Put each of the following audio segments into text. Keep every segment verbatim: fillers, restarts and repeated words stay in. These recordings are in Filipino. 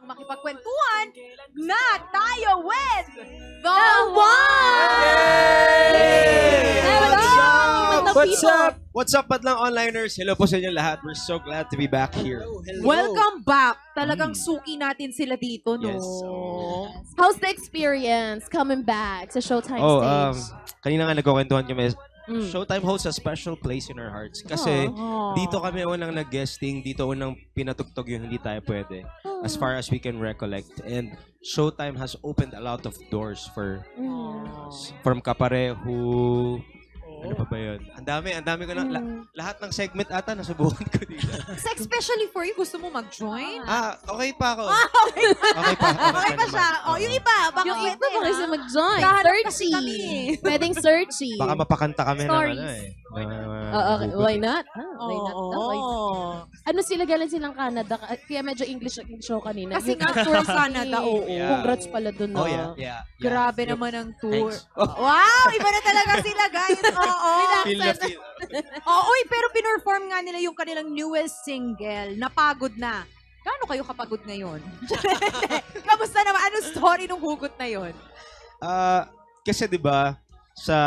makipagkwentuhan na tayo with The One! Hello! What's up? What's up, Madlang Onliners? Hello po sa inyo lahat. We're so glad to be back here. Hello, hello. Welcome back. Talagang suki natin sila dito, no? Yes. Oh. How's the experience coming back sa Showtime Oh, um, stage? kanina nga nagkukwentuhan kami. Mm. Showtime holds a special place in our hearts. Kasi Oh. dito kami unang nag-guesting, dito unang pinatugtog yung hindi tayo pwede. As far as we can recollect. And Showtime has opened a lot of doors for Mm. from Kapareho. Ano pa ba yun? Ang dami, ang dami ko na. la- Mm. lahat ng segment ata nasubukan ko dito. So, especially for you, gusto mo mag-join? ah, okay pa ako. okay. Okay pa. Okay pa siya. naman. Oh, yung iba, baka Yung pwede, iba baka ha? siya mag-join. Kahanap kasi Searchy. kami. Pwedeng searchy. Baka mapakanta kami Stories. ng ano eh. Uh, Oo, okay. Why not? Ah, why not? Oo. daw? Why not? Ano sila, galing silang Canada. ka- Kaya medyo English ang show kanina. Kasi Yung nga, tour tour sa Canada, oo. Yeah. Congrats pala dun. Oh, ah. yeah. Yeah. yeah. Grabe Yep. naman ang tour. Thanks. Oh, Wow! Iba na talaga sila, guys. Oo. feel na feel. Oo, uy, pero pinorform nga nila yung kanilang newest single, Napagod Na. Gaano kayo kapagod ngayon? Kamusta naman? Anong story ng hugot na yon? Ah, kasi 'di ba sa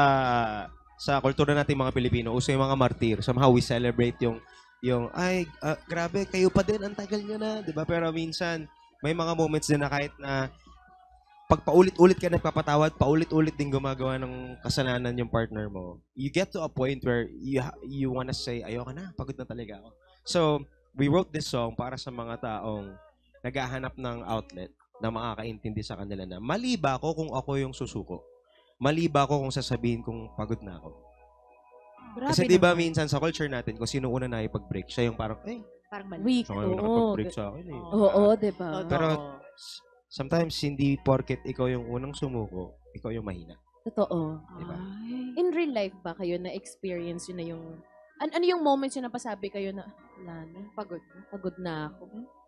sa kultura nating mga Pilipino, uso yung mga martir. Somehow we celebrate yung yung ay ah, grabe kayo pa din, ang tagal niyo na, 'di ba? Pero minsan may mga moments din na kahit na pag paulit-ulit ka nagpapatawad, paulit-ulit din gumagawa ng kasalanan yung partner mo. You get to a point where you ha- you wanna say, ayoko na, pagod na talaga ako. So, we wrote this song para sa mga taong naghahanap ng outlet na makakaintindi sa kanila na mali ba ako kung ako yung susuko? Mali ba ako kung sasabihin kung pagod na ako? Grabe Kasi di ba naman. minsan sa culture natin, kung sino una na ipag-break, siya yung parang, eh, Parang mali. Weak. siya yung Oo. nakapag-break sa akin eh. Oo, diba? Pero s- sometimes hindi porket ikaw yung unang sumuko, ikaw yung mahina. Totoo. Diba? Ay. In real life ba kayo na-experience yun na yung... An ano yung moments yun na pasabi kayo na, wala na, Pagod. pagod na ako.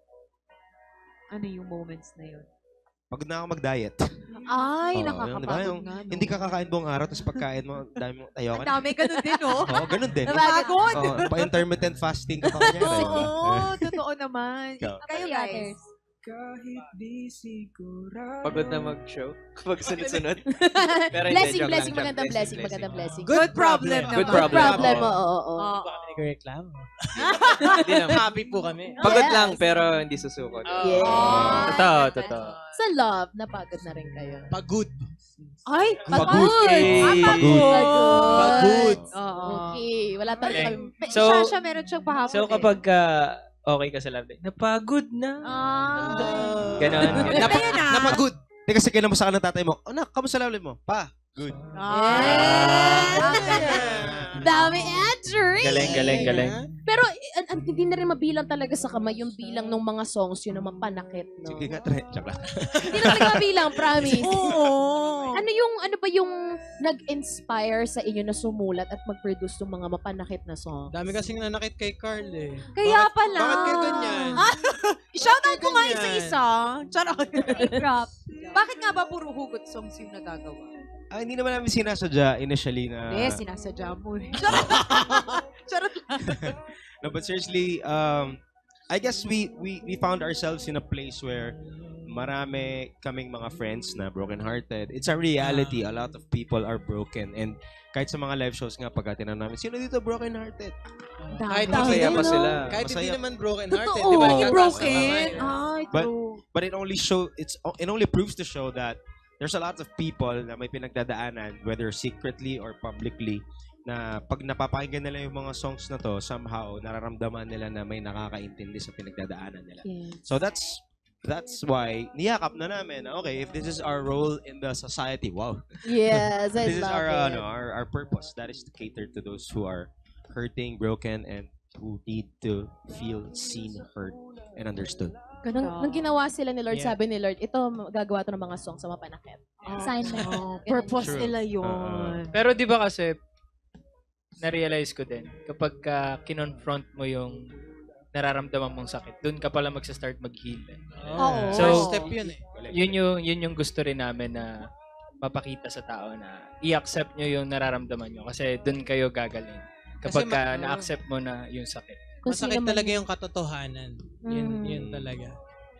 Ano yung moments na yun? Pagod na ako mag-diet. Ay, Oo, nakakapagod yun, diba? Yung nga, no? Hindi ka kakain buong araw, tapos pagkain mo, dami mo, tayo Ang ka na. dami ganun din, no? Oo, ganun din. Napagod. Oo, pa-intermittent fasting ka pa kanya. Oo, totoo naman. Ikaw. Kayo, guys. Kahit di sigurado. Pagod na mag-show. Kapag sunod-sunod. Pero hindi, Blessing, joke blessing, lang, magandang joke. blessing, magandang blessing. Good problem Good naman. problem. Problem, Oo. oo, oo. Oo. Baka may reklamo. Hindi naman. Happy po kami. Pagod Yes. lang, pero hindi susukot. Yes. Ah, Totoo, ganda totoo. nun. Sa love, napagod na rin kayo. Pagod. Ay, Pagod. pagod. Eh, Ah, pagod. pagod. Pagod. Oo. Okay, wala talaga Galing. kami. So, So- siya, siya meron siyang pahapon So kapag ah, okay ka sa love life, napagod na. Ah. Ganon. Napa- yun, ah. Napagod. Hindi kasi kinamusta ka ng tatay mo, anak, kamusta lalim mo? Pa, good. Ah. Dami entry! Galing, galing, galing. Pero an, an, hindi na rin mabilang talaga sa kamay yung bilang ng mga songs yun naman panakit, no? Sige nga, tre. Tsaka. Hindi na talaga mabilang, promise. Oo. Ano yung, ano ba yung nag-inspire sa inyo na sumulat at mag-produce ng mga mapanakit na song? Dami kasing nanakit kay Carl eh. Kaya Bakit- pala. Bakit kayo ganyan? Ah, shoutout Bakit ko nga ganyan? isa-isa. Charot. Bakit nga ba puro hugot songs yung nagagawa? Ah, hindi naman namin sinasadya initially na... Eh, sinasadya mo eh. Charot. Charot lang. No, but seriously, um, I guess we, we we found ourselves in a place where marami kaming mga friends na broken-hearted. It's a reality. A lot of people are broken. And kahit sa mga live shows nga, pagka tinanong namin, sino dito broken-hearted? Kahit Dami, Masaya pa no? sila. Kahit hindi Masaya. naman broken hearted. Totoo. Di ba? Hindi Nagkakaas broken. na kamay. Ay, But- true. But it only show it's it only proves to show that there's a lot of people na may pinagdadaanan, whether secretly or publicly, na pag napapakinggan nila yung mga songs na to, somehow nararamdaman nila na may nakakaintindi sa pinagdadaanan nila. Yes. So that's that's why niyakap na namin. Okay, if this is our role in the society, wow. Yes, I This is love our it. uh, ano, our our purpose. That is to cater to those who are hurting, broken, and who need to feel seen, heard, and understood. Nung, nung ginawa sila ni Lord, Yeah. sabi ni Lord, ito, gagawa to ng mga song sa mapanakit. Assignment. Oh, purpose True. nila Uh, yun. Pero di ba kasi, na-realize ko din, kapag ka kinonfront mo yung nararamdaman mong sakit, dun ka pala magsa-start mag-heal. Eh. Oo. So, First step yun eh. Yun yung, yun yung gusto rin namin na mapakita sa tao na i-accept nyo yung nararamdaman nyo kasi dun kayo gagaling. Kapag Kasi ka ma- na-accept mo na yung sakit. Kung Masakit sino man- talaga yung katotohanan. Yun, Mm. yun talaga.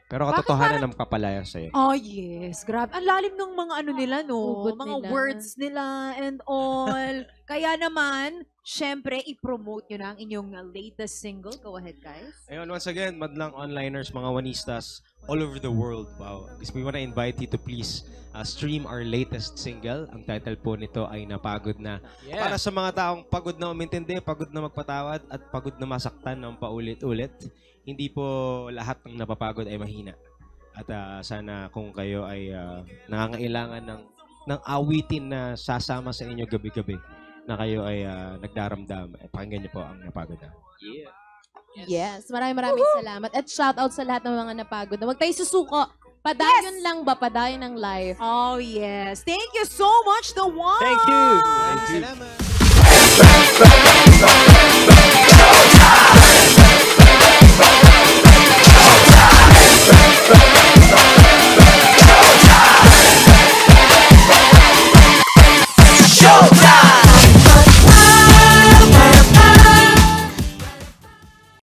Pero Bakit katotohanan ng kapalaya sa'yo. Oh, yes. Grabe. Ang lalim ng mga ano nila, no? Hugot Mga nila. words nila and all. Kaya naman, syempre, i-promote nyo na ang inyong uh, latest single. Go ahead, guys. Ayun, once again, madlang onliners, mga wanistas all over the world. Wow. We want to invite you to please uh, stream our latest single. Ang title po nito ay Napagod Na. Yeah. Para sa mga taong pagod na umintindi, pagod na magpatawad, at pagod na masaktan ng paulit-ulit, hindi po lahat ng napapagod ay mahina. At uh, sana kung kayo ay uh, nangangailangan ng, ng awitin na sasama sa inyo gabi-gabi, na kayo ay uh, nagdaramdam, eh, pakinggan niyo po ang Napagod Na. Yeah. Yes, maraming maraming salamat. At shoutout sa lahat ng mga napagod na. Huwag tayo susuko. Padayon lang ba? Padayon ng life. Oh, yes. Thank you so much, The One! Thank you! Maraming salamat.